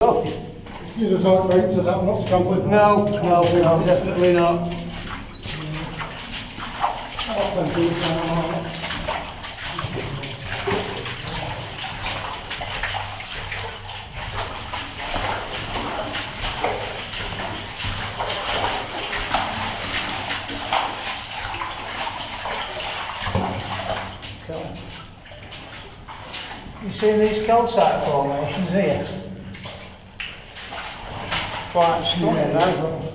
Excuse us, like mates, is that not scrambling? No, definitely not. You seen these calcite formations here? Quite stunning, eh?